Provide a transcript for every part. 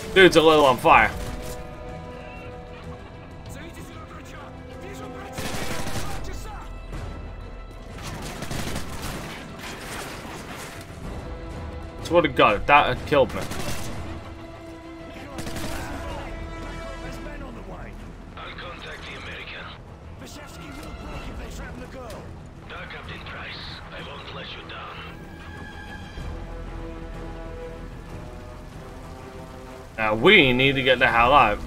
Dude's a little on fire. Swear to God, that had killed me. I'll contact the American. Bashevsky will break if they trap the girl. No, Captain Price. I won't let you down. Now we need to get the hell out.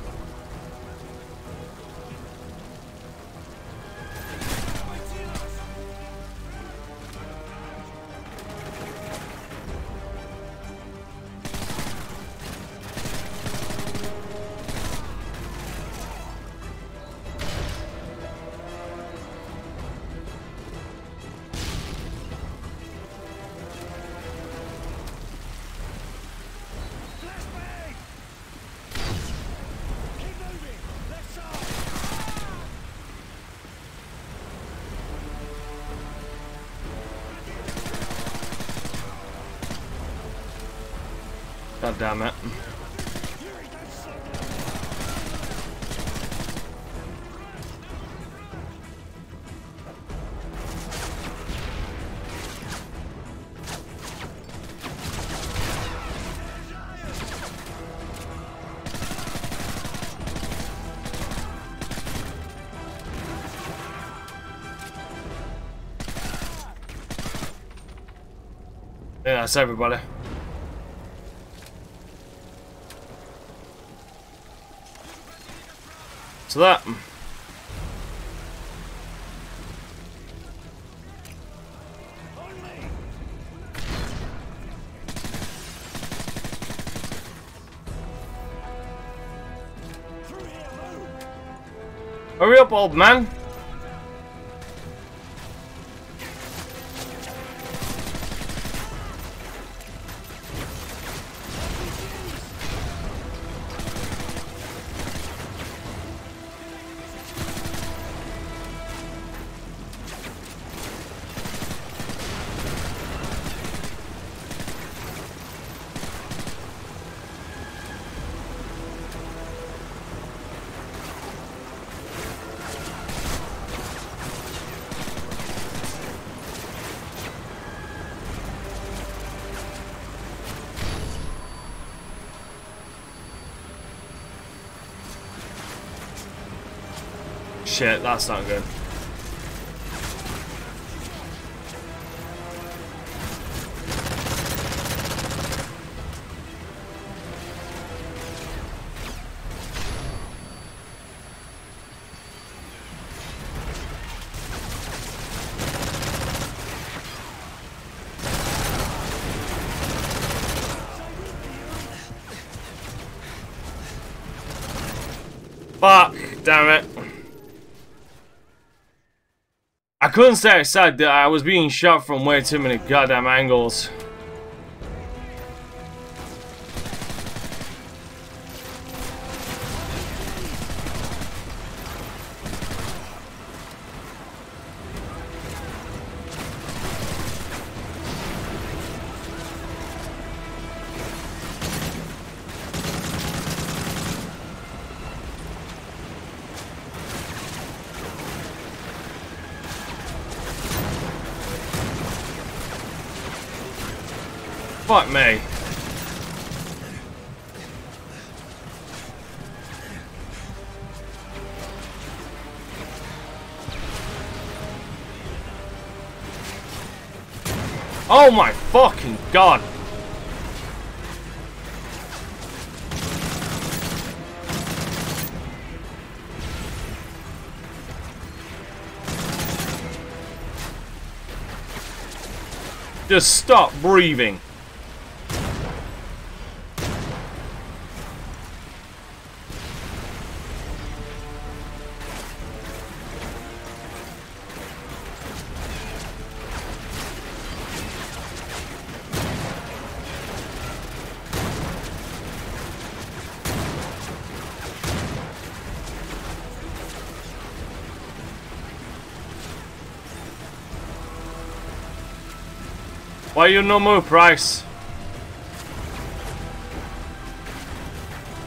God damn it. Yeah, that's everybody. So that. Hurry up, old man. Shit, that's not good. Fuck, damn it. I couldn't stay aside that I was being shot from way too many goddamn angles. Fuck me. Oh my fucking God. Just stop breathing. Why you no move, Price?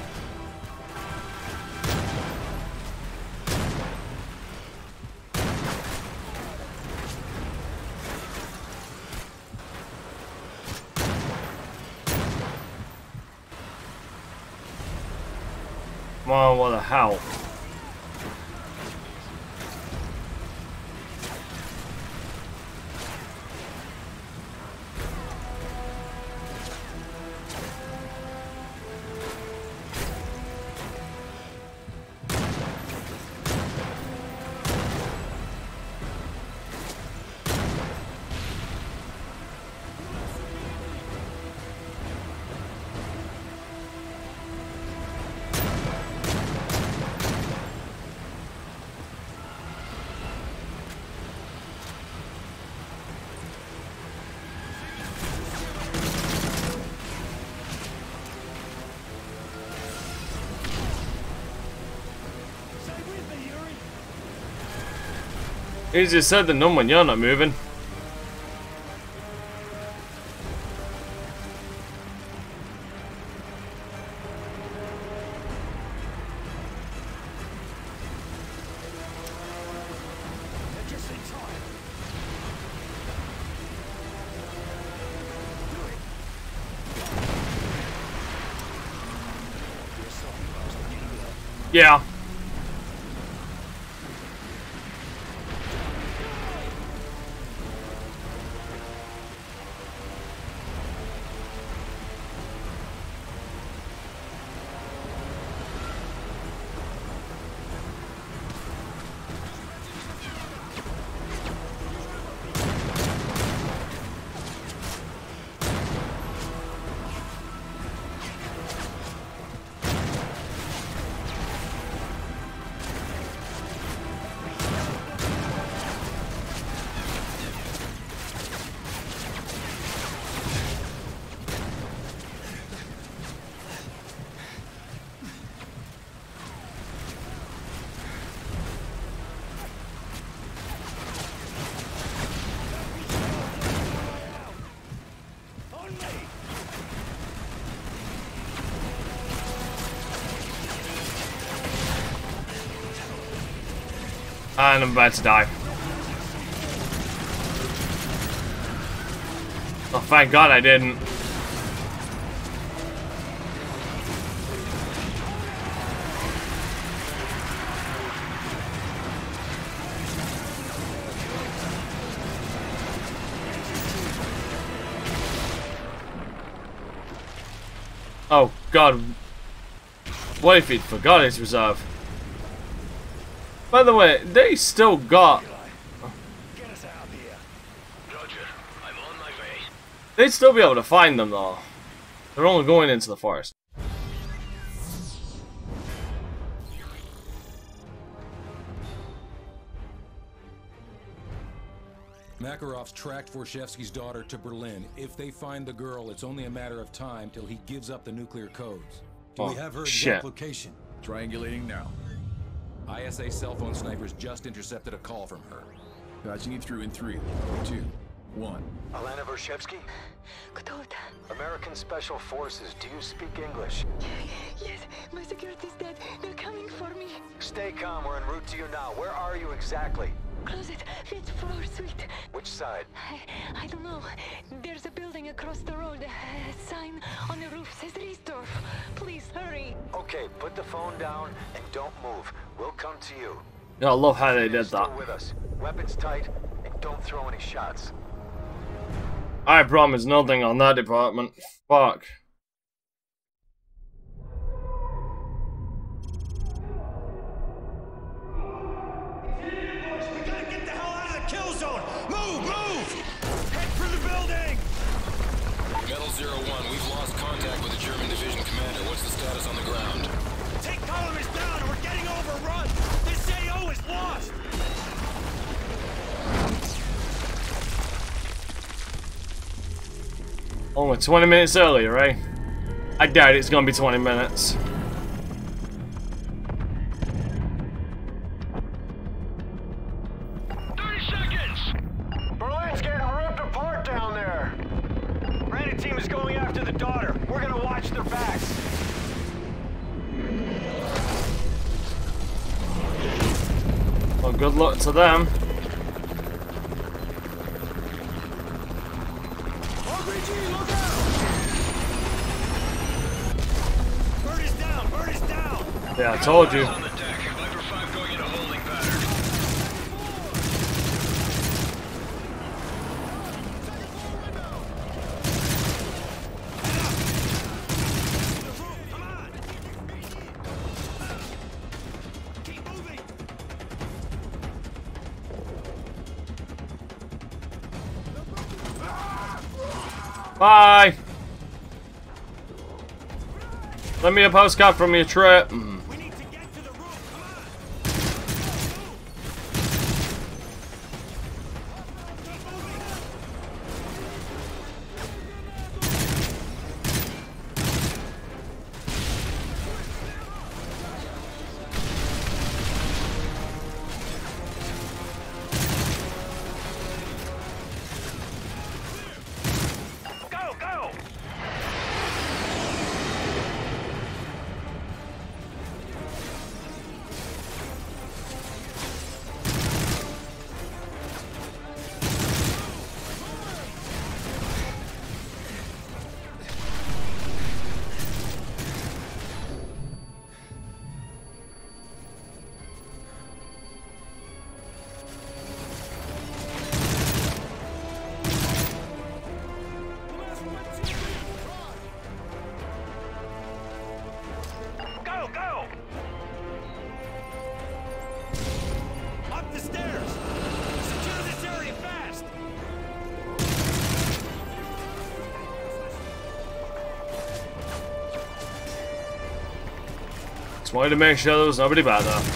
Well, what the hell? He just said the number when you're not moving. Yeah. And I'm about to die. Oh, thank God I didn't. Oh, God. What if he'd forgot his reserve? By the way, they still got... Get us out of here. Roger, I'm on my way. They'd still be able to find them, though. They're only going into the forest. Makarov's tracked Vorshevsky's daughter to Berlin. If they find the girl, it's only a matter of time till he gives up the nuclear codes. Do we have her exact location? Triangulating now. ISA cell phone snipers just intercepted a call from her. Patching you through in 3, 2, 1. Alana Vorshevsky? Кто это? American Special Forces. Do you speak English? Yes, my security's dead. They're coming for me. Stay calm. We're en route to you now. Where are you exactly? Closet, 5th floor suite. Which side? I don't know. There's a building across the road. A sign on the roof says Riesdorf. Please, hurry. Okay, put the phone down and don't move. We'll come to you. Yeah, I love how they did Stay that. with us. Weapons tight and don't throw any shots. I promise nothing on that department. Fuck. Metal 01, we've lost contact with the German division commander. What's the status on the ground? Take column is down and we're getting overrun. This AO is lost. Only 20 minutes earlier, right? I doubt it's gonna be 20 minutes. Berlin's getting ripped apart down there. Brandon team is going after the daughter. We're gonna watch their backs. Well, good luck to them. RPG, look out! Bird is down, bird is down! Yeah, I told you. On the deck. Viper 5 going into holding pattern. Bye. Send me a postcard from your trip. We need to get to the roof. Come on. Go, go. Go, go! Up the stairs! Secure this area fast! Just wanted to make sure there was nobody back there.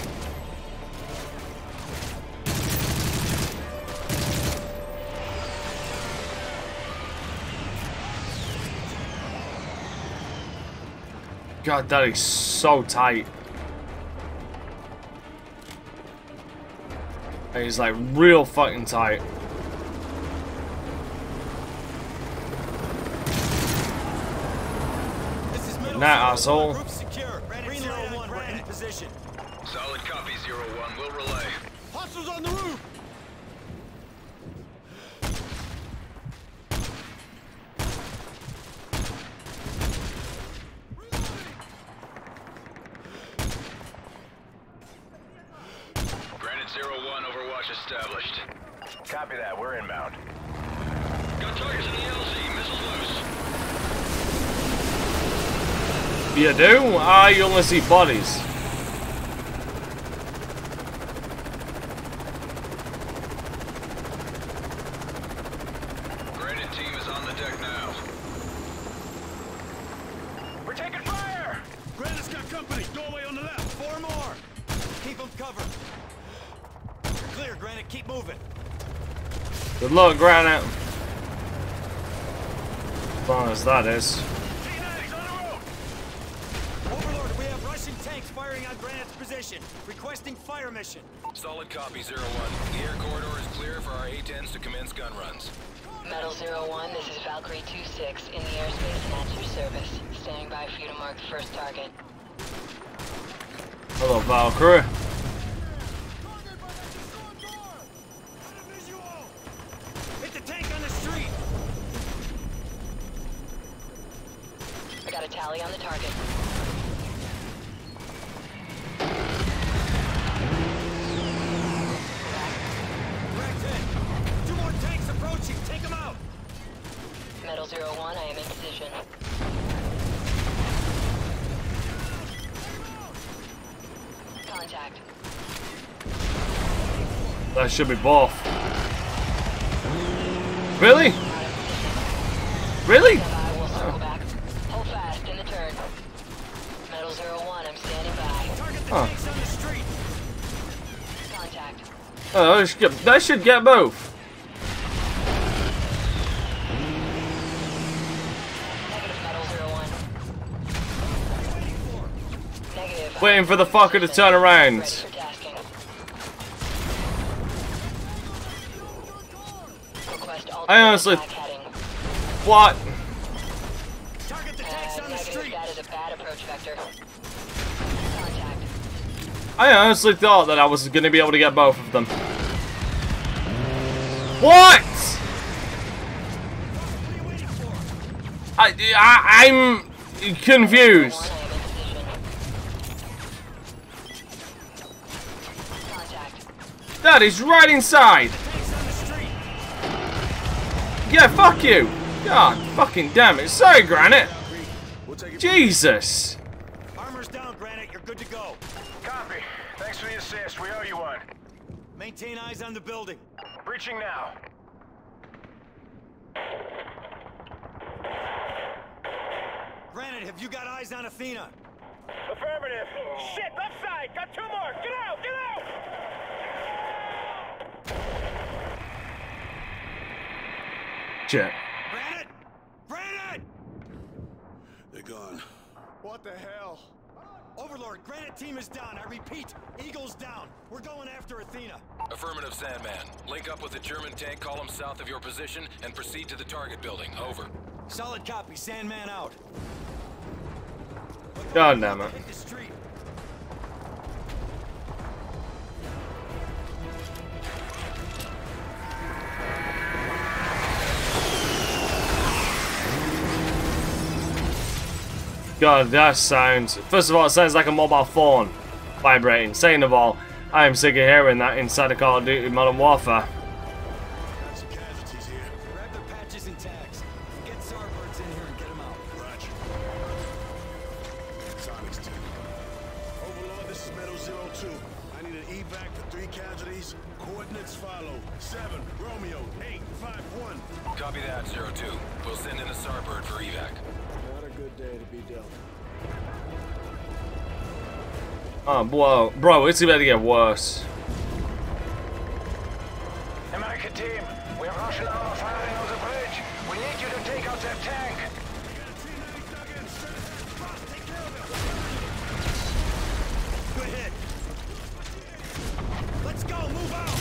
God, that is so tight. He's like real fucking tight. This is middle Nah, zero. asshole. Roof secure. Green 01, we're in position. Solid copy 01. We'll relay. Hostiles on the roof! Granite 01. Overwatch established. Copy that, we're inbound. Got targets in the LZ. Missiles loose. You do? I only see bodies. Granite team is on the deck now. We're taking fire! Granite's got company. Doorway on the left. 4 more. Keep them covered. You're clear, Granite. Keep moving. Good luck, Granite. As long as that is. T-90's on the road! Overlord, we have Russian tanks firing on Granite's position. Requesting fire mission. Solid copy, 01. The air corridor is clear for our A-10s to commence gun runs. Metal 01, this is Valkyrie 26 in the airspace and at your service. Standing by for you to mark the first target. Hello, Valkyrie. Hit the tank on the street! I got a tally on the target. Correct hit. 2 more tanks approaching. Take them out! Metal 01, I am in position. Contact. That should be both. Really? Really? I will circle back. Hold fast in the turn. Metal 01, I'm standing by. Target the Huh. tanks on the street! Contact. Oh, that should get both. Negative, Metal 01. Negative. Waiting for the fucker to turn around. Ready for tasking. Request I honestly- alternate attack heading. What? Target the tanks on the Negative, street! that is a bad approach vector. Contact. I honestly thought that I was going to be able to get both of them. What? I'm confused. One, I am in position. God, he's right inside. Yeah, fuck you. God, fucking damn it. Sorry, Granite. Jesus. Armor's down, Granite. You're good to go. Copy. Thanks for the assist. We owe you one. Maintain eyes on the building. Breaching now. Granite, have you got eyes on Athena? Affirmative. Shit, left side. Got two more. Get out. Get out. Shit. Granite! Granite! They're gone. What the hell? Overlord, Granite team is down. I repeat, Eagle's down. We're going after Athena. Affirmative, Sandman. Link up with the German tank column south of your position and proceed to the target building. Over. Solid copy. Sandman out. God damn it. Hit the street. God, that sounds... First of all, it sounds like a mobile phone vibrating. Second of all, I am sick of hearing that inside a Call of Duty Modern Warfare. Got some casualties here. Grab their patches and tags. Get Starbirds in here and get them out. Roger. Sonic's team. Overlord, this is Meadow 02. I need an evac for 3 casualties. Coordinates follow. 7, Romeo, 8, 5, 1. Copy that, 02. We'll send in a Starbird for evac. Not a good day to be dealt. Oh, whoa. Bro, it's about to get worse. American team, we have Russian armor firing on the bridge. We need you to take out that tank. Good hit. Let's go. Move out.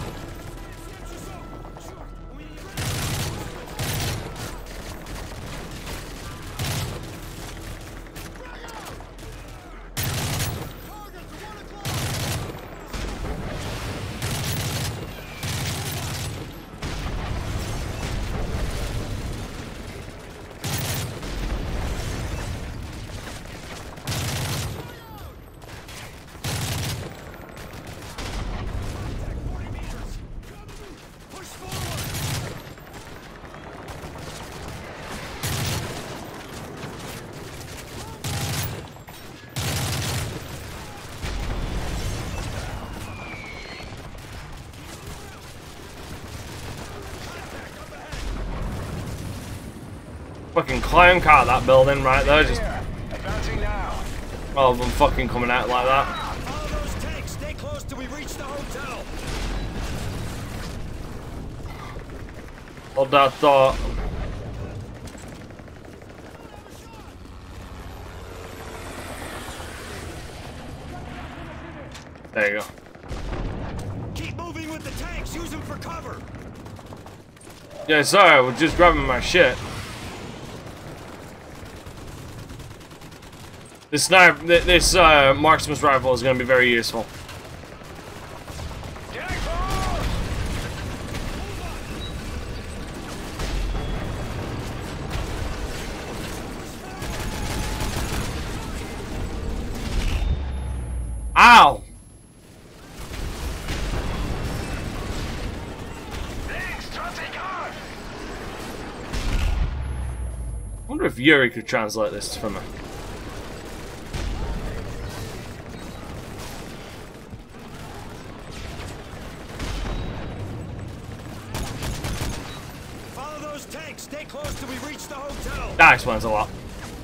Fucking clown car, that building right there. Just Advancing now. all of them fucking coming out like that. Follow those tanks. Stay close till we reach the hotel. Hold that thought. There you go. Keep moving with the tanks. Use them for cover. Yeah, sorry, I was just grabbing my shit. This marksman's rifle is going to be very useful. Ow! I wonder if Yuri could translate this for me. Follow those tanks. Stay close till we reach the hotel. That explains a lot.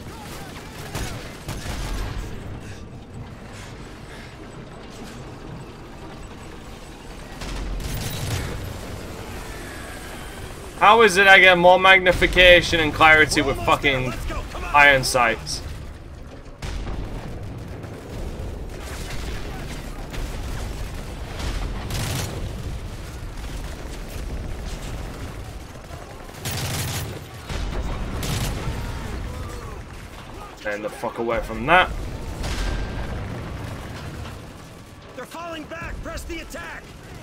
How is it I get more magnification and clarity with fucking iron sights? Stand the fuck away from that. They're falling back. Press the attack.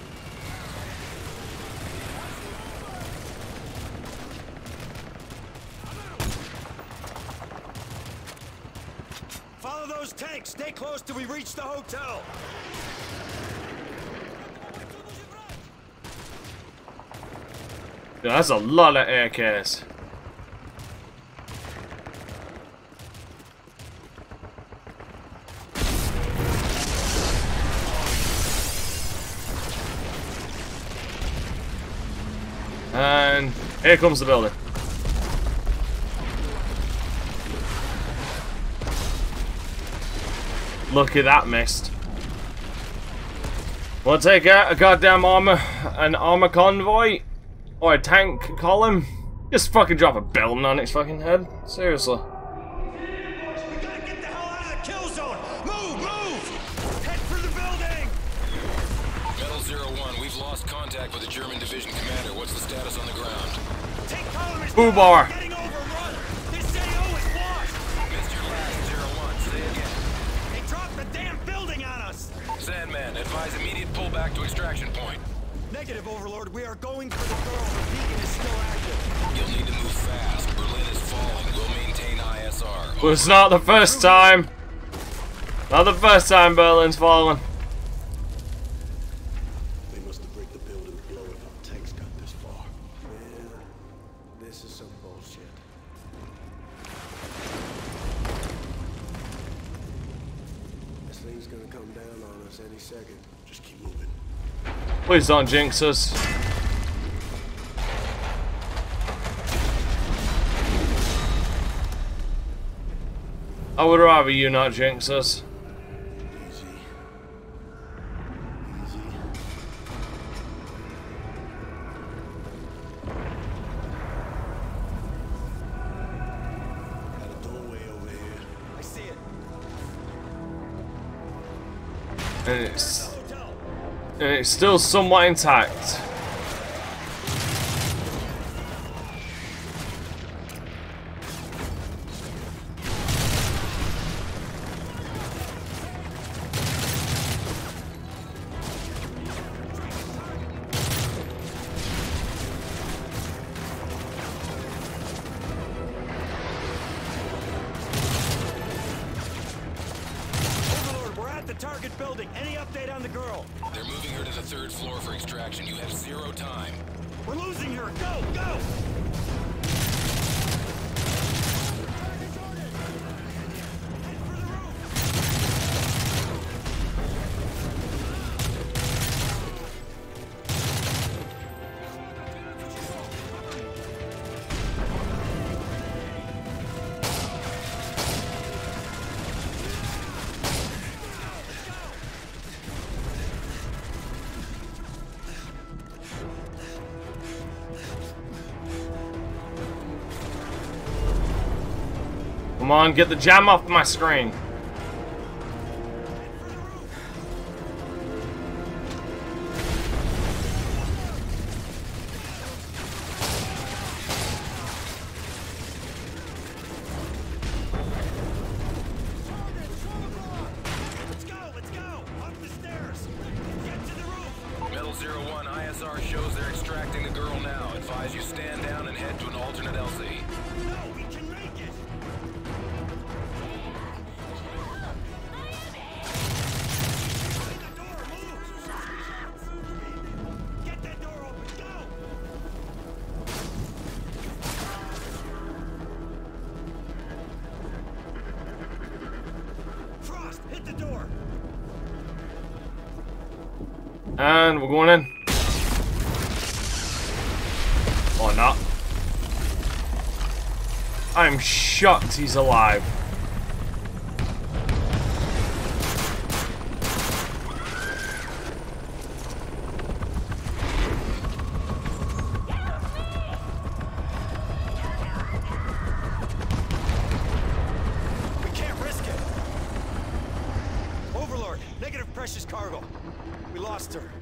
Follow those tanks. Stay close till we reach the hotel. Yeah, that's a lot of AKs. And here comes the building. Look at that mist. We'll take out a goddamn armor convoy or a tank column. Just fucking drop a building on its fucking head. Seriously. We gotta get the hell out of the kill zone! Move! Head for the building! Metal 01, we've lost contact with the German division commander. What's the status on the ground? Take columnist Boo bar. getting overrun! This AO is lost! Missed your last 01, say again. They dropped the damn building on us! Sandman, advise immediate pullback to extraction point. Negative, Overlord. We are going for the girl. The beacon is still active. You'll need to move fast. Berlin is falling. We'll maintain ISR. Well, it's not the first time. Not the first time Berlin's fallen. They must have break the building to blow it if our tanks got this far. Man, this is some bullshit. This thing's gonna come down on us any second. Just keep moving. Please don't jinx us. I would rather you not jinx us. Easy. Easy. Got a doorway over here. I see it. And it's still somewhat intact. Overlord, we're at the target building. Any update on the girl? They're moving her to the 3rd floor for extraction. You have 0 time. We're losing her. Go, go! Come on, get the jam off my screen. Let's go! Up the stairs! Get to the roof! Metal 01, ISR shows they're extracting the girl now. Advise you stand down and head to an alternate LZ. No, we can make it! The door, move! Get that door open, go! Frost, hit the door! And we're going in. Or not. I'm shocked he's alive. We can't risk it! Overlord, negative precious cargo. We lost her.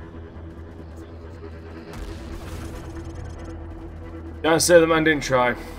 Can't say the man didn't try.